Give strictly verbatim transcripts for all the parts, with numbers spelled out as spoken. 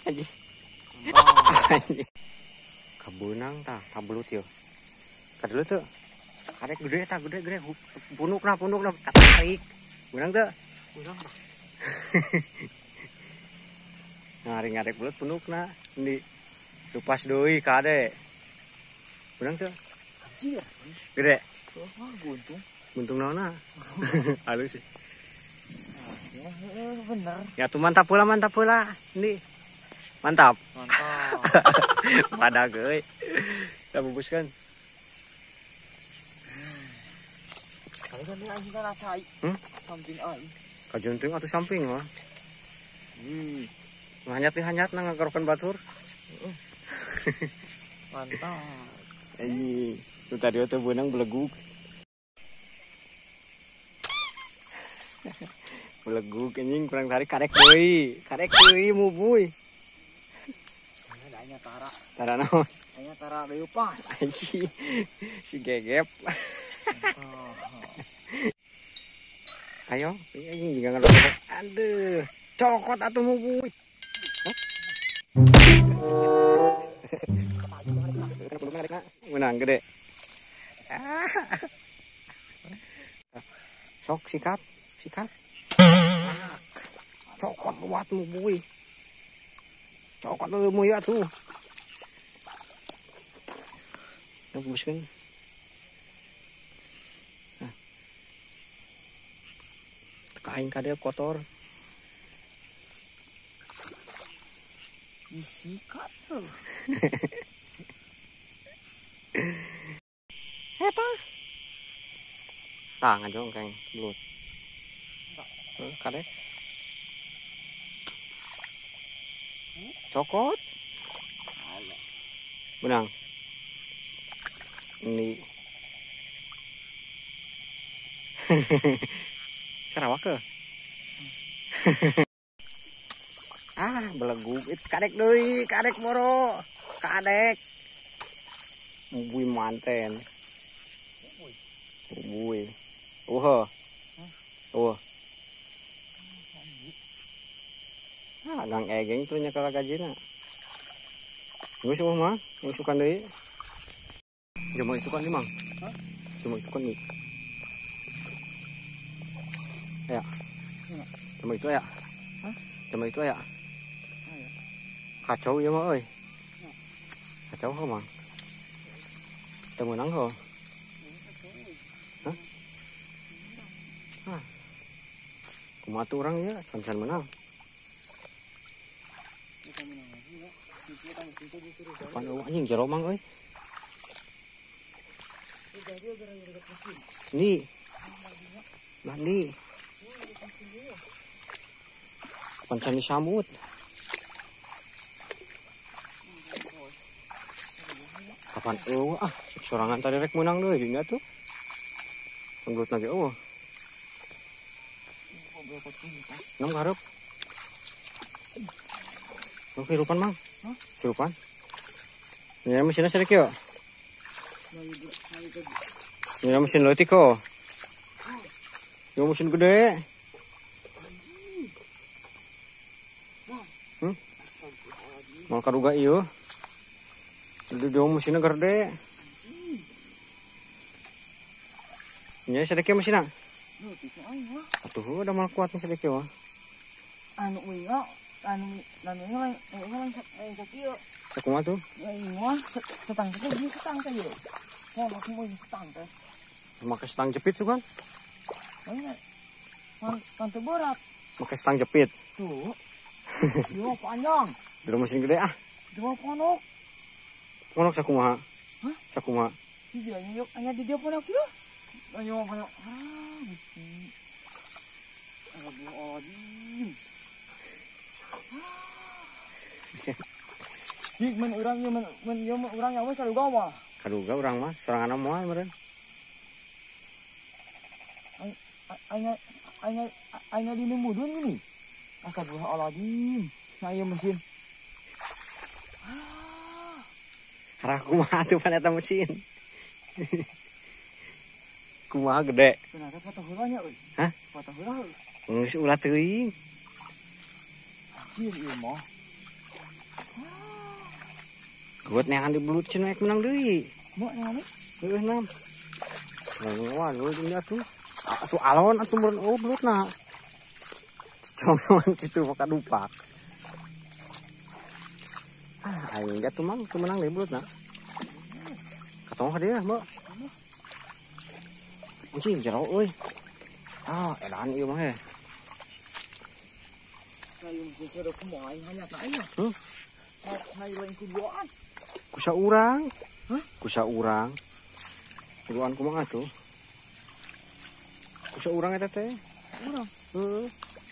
Anjing. Kebenang tah, tabelut yeuh. Kadelut teu. Karek gede tah, gede-gede. Punukna, punukna tarik. Benang teu? Benang tah. Ngari-ngarek belut punukna. Ini lupas deui kade. Benang teu? Anjir. Gede. Oh, buntung. Buntung naonna. Halus sih. Ya, bener. Ya tuh mantap pula, mantap pula. Ini. Mantap. Mantap. Pada euy. Kita bungkuskan. Kali kan dia anjing kan acai. Hmm? Samping aing. Kajunting atuh samping mah. Hmm. Hanyat-hanyat na ngagarokan batur. Mantap. Anjing. Tuh tadi teh beunang belegug. Belegug anjing kurang tarik karek deui. Karek deui mubuy. Ada anya tara. Tara naon? Anya tara deui pas. Anjing. Si gegep. Ayo, anjing juga ngerokok. Aduh, cokot atuh mubuy. Menang gede. Sok sikat, sikat. Cokot buat mubuy. Cokot lu ya tuh. Ngebuskeun. Kain kade kotor. Disikat tuh. Eta. Tah ngajong kang belut. Heeh, kade. Cokot. Benang. Ini. Sarawak ke? Ah, belegug. Kadek deui, kadek moro. Kadek. Mubuy manten. Mubuy. Eueuh. Eueuh. Ah, gang egeng tuh nya kala gajina. Geus eueuh mah, geus sukan deui. Jema itu kan nih, Mang. Hah? Jema itu kan nih. Ya. Jema itu ya. Hah? Jema itu ya. Ayo. Kacau ya mah euy. Kacau heuh, Mang. Teu meunang heuh. Hah? Hah. Kumaha tuh urang ya, can-can menang. Kapan eueuh anjing jero Mang euy. Nih. Nah nih. Kapan disambut. Kapan eueuh ah, sorangan tadi rek menang deui dina tuh. Anggut lagi eueuh. Nom gareup. Nu kehidupan Mang? Hah? Kehidupan? Ya mesinnya sedek yuk. Ya mesin leutik kok. Ya mesin gede. Hmm? Mal kaduga ieu. Itu dia mesinnya gede. Ya sedek ya mesinnya. Atuh udah mal kuat sedek ya. Anu uinga, anu anu lain lain lain sakieu. Sakumaha tuh? Lain mah setang teh di setang teh yeuh. Mau semua setang teh. Make stang jepit tuh kan? Banyak. Man kan teu berat. Make stang jepit. Tuh. Yo panjang. Dulu mesin gede ah. Dua ponok. Ponok sakumaha? Hah? Sakumaha? Si dia nyok anya di dia ponok ieu. Ayo ponok. Ah, Gusti. Astagfirullahaladzim. Jik men urang ieu men men ieu urang nyawa kaduga mah. Kaduga urang mah sorangan moal meureun. Anya anya anya di mudun ini. Astagfirullahaladzim. Nah ieu mesin. Ah. Harah kumaha tuh pan eta mesin. Kumaha gede. Kenapa foto heula nya euy? Hah? Foto heula. Geus ulah teuing. Anjir ieu mah. Kuat neangan di belut cina ek menang deui. Mau nang Heeh nam. Wah, lu ini atuh. Atuh alon atuh meureun oh belutna. Cuman kitu maka dupak. Ah, aing enggak tuh mang, tuh menang deui belutna. Katong ka dia, Mbak. Anjing jero euy. Ah, edan ieu mah he. Kayung sesero kumaha hanya ta aya. Heuh. Hai lain kuduaan. Ku saurang. Hah? Ku saurang. Kuduaan kumaha tuh? Ku saurang eta teh. Urang. Heeh.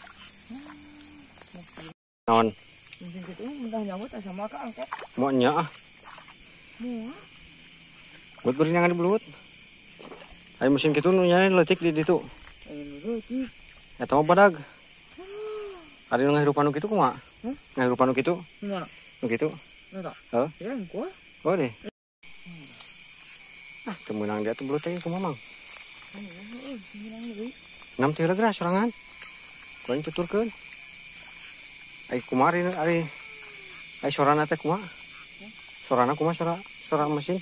Naon? Mungkin gitu mentah nyamut sama ka angkot. Moal nya ah. Moal. Buat beureun yang di belut. Aya mesin kitu nu nyana leutik di ditu. Anu leutik. Eta mah badag. Ada nu ngahirupan nu kitu kumaha? Hah? Ngahirupan nu kitu? Mana? Nu kitu? Nada. Heeh. Ya engko. Oh deh. Ah, teu meunang dia tuh belut teh kumaha mang? Heeh, menang deui. Nam teh legra sorangan. Kuing tuturkeun. Ai kumaha ari ari ai sorana teh kumaha? Sorana kumaha sora sora mesin?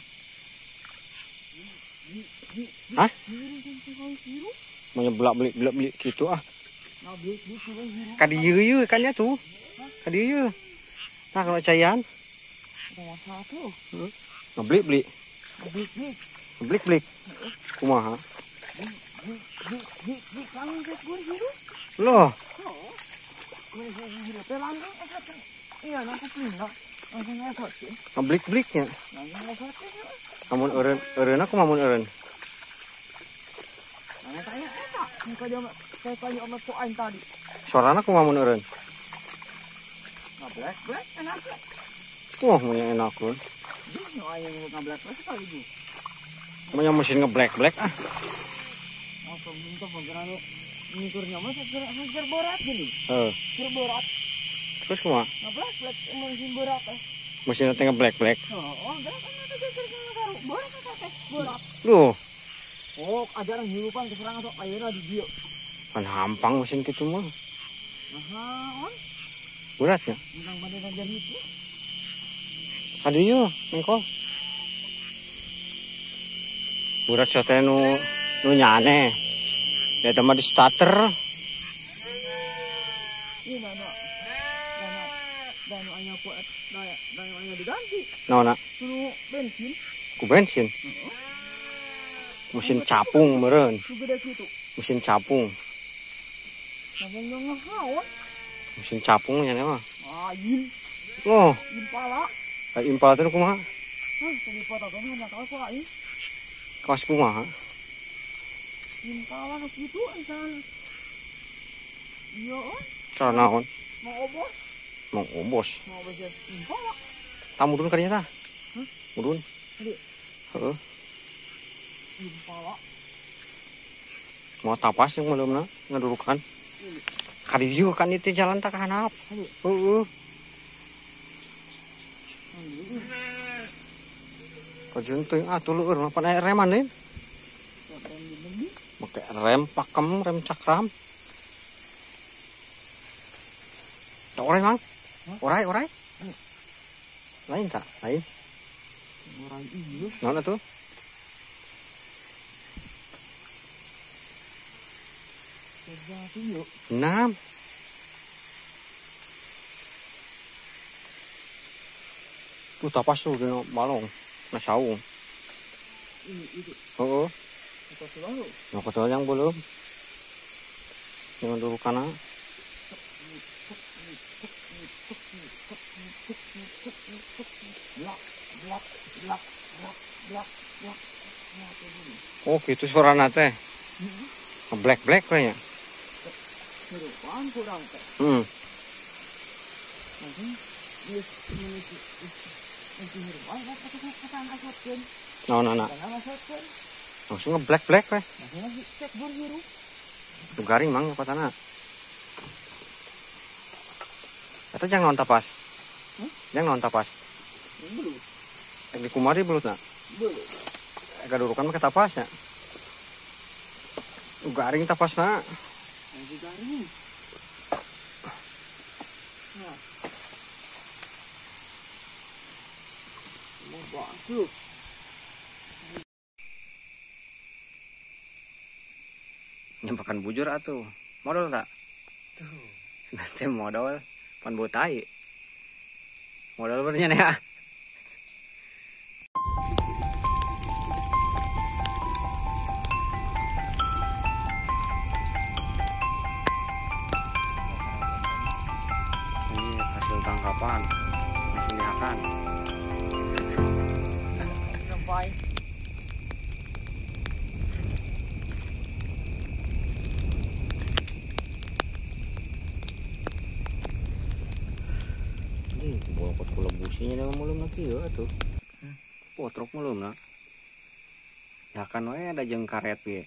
Hah? Mau nyebelak beli beli beli gitu ah. Nah, beli beli hiru. Kadieu yeuh kan ya tuh. Kadieu yeuh. Tah kana cayan. Ada masalah tuh. Heeh. Ngebeli beli. Beli beli. Blik blik. Kumaha? Beli beli beli kangen ke gua hiru. Loh, Gua hiru teh langgeng asa teh. Iya, aku pindah. Langsung ngefot sih. ngeblik bliknya. Langsung ngefot sih. Amun eureun eureun aku mamun eureun. Nah, tanya eta. Muka dia saya tanya sama tuh aing tadi. Sorana aku mamun eureun. Nah, black black enak. Wah, mun enak kun. Jadi no aing nggak black black sekali bu. Mun mesin ngeblack black ah. Apa minta penggerak ngikurnya mah seger seger berat gini. Heeh. Seger berat. Terus kumaha? Nah, black black mesin berat eh. Mesin teh ngeblack black. Oh, oh, berat kan ada seger seger berat teh berat. Loh, Oh, ajaran hirupan keserangan sok ayeuna di dieu. kan hampang mesin kitu mah. Nah, on. Beratnya. Bintang badan dan itu. Kadieu mengkol. Berat sote nu nu nyane. Ya teman di starter. Ini mana? Dana dana aya kuat daya dana aya diganti. Naonna? Suruh bensin. Ku bensin. Mesin capung meureun. Su gede kitu. Mesin capung. Sampai ngahaon. Mesin capung nya mah. Ah, yin, Oh, yin pala. kayak impal teh kumaha? Hah, tadi potongan hanya kau lain. Kaos kumaha? Yin pala nu kitu encan. Iya, on. Cara naon? Mau obos, Mau obos. mau obos yin pala. Tamudun kadinya tah? Hah? Mudun. Tadi Heeh. yin pala. Mau tapas yang meuleumna ngadurukan. Kadieu kan itu jalan tak handap. Heeh. Kajian teuing atuh leueur mah pan aya reman deui. Make rem pakem, rem cakram. Tak orai mang? Orai, orai. Lain tak? Lain. Orang iya. Naon atuh? Kerja sih yuk. Enam. Tuh tapas tuh dino balong. Na saung. Ini itu. Heeh. Kita selalu. Nah, kotor yang belum. Jangan dulu kana. Blak, blak, blak, blak, blak, blak. Oh, gitu suarana teh. Black black kayaknya. Serupan kurang teh. Hmm. Nanti yes ini ini serupan kata kata kata asapkan. Nah, nah, nah. Karena asapkan. Langsung nge black black weh. Nanti cek berhiru. Tuh garing mang kotana. Eta jangan naon tapas. Hmm? Jangan naon tapas. Belum. Ek di kumari belutna. Belum. Eka durukan make tapasnya. Tuh garing tapasna. Nanti garing. Nah. Masuk. Nyampakan bujur atuh. Modal tak? Tuh. Nanti modal pan botai. Modal bernya ya. Ini hasil tangkapan. Langsung dihakan. Sampai. Ih, bawa kot kula businya dengan mulum lagi ya tuh. Potrok mulum nak. Ya kan wae ada jeung karet ge.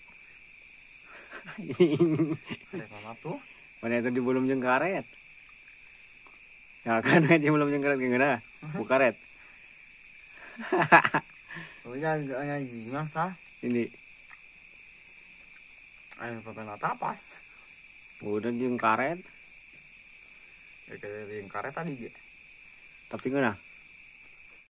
Karet mana tuh? Mana itu di belum jeung karet. Ya kan di belum jeung karet gimana? Bu karet. Oh ya, hanya gimana sah? Ini Ayo pernah tapas. udah jeung karet Ya kayak yang karet tadi gitu. tapi ngena